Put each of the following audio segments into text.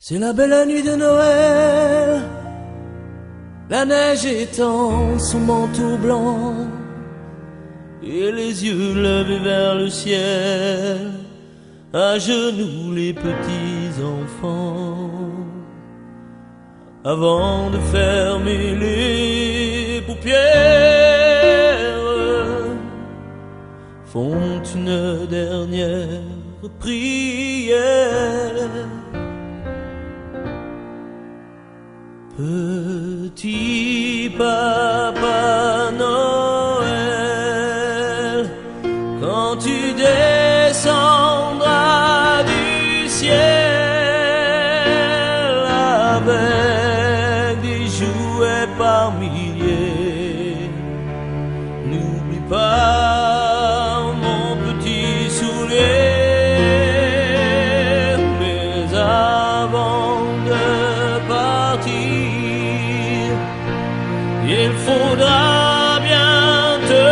C'est la belle nuit de Noël, la neige étend son manteau blanc et les yeux levés vers le ciel, à genoux les petits enfants, avant de fermer les paupières, font une dernière prière. Petit Papa Noël, quand tu descendras du ciel avec des jouets par milliers, n'oublie pas mon petit soulier. Mais avant de partir, il faudra bien te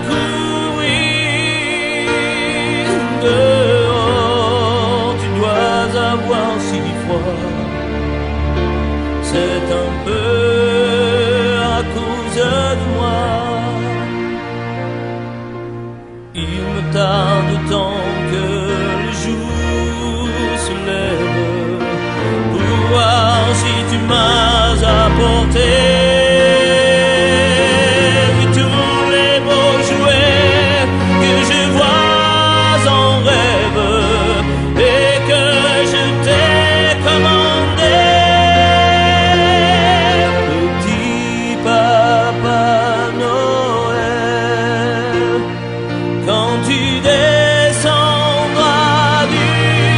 courir dehors. Tu dois avoir si froid, c'est un peu à cause de moi. Il me tarde tant que le jour se lève pour voir si tu m'as apporté tous les beaux jouets que je vois en rêve et que je t'ai commandé. Petit Papa Noël, quand tu descendras du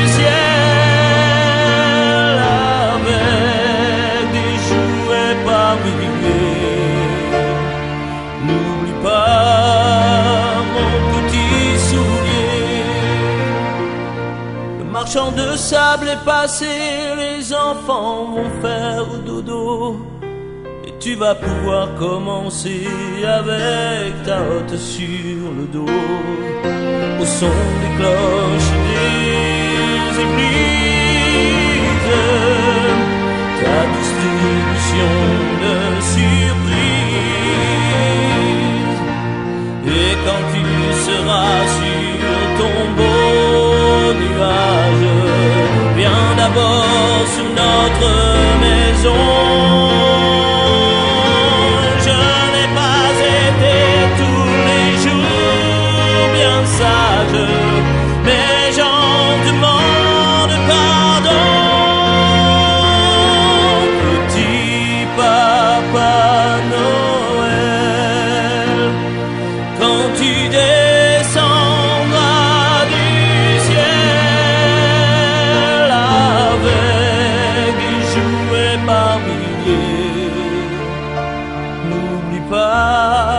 ciel avec des jouets par milliers, n'oublie pas mon petit soulier. Le marchand de sable est passé, les enfants vont faire dodo, et tu vas pouvoir commencer avec ta hotte sur le dos, au son des cloches des églises, ta distribution de surprises. Et quand tu seras sur ton beau nuage, viens d'abord sur notre maison. Je n'ai pas été tous les jours bien sage, mais j'en demande pardon. Petit Papa Noël, quand tu descendras du ciel avec des jouets par milliers, n'oublie pas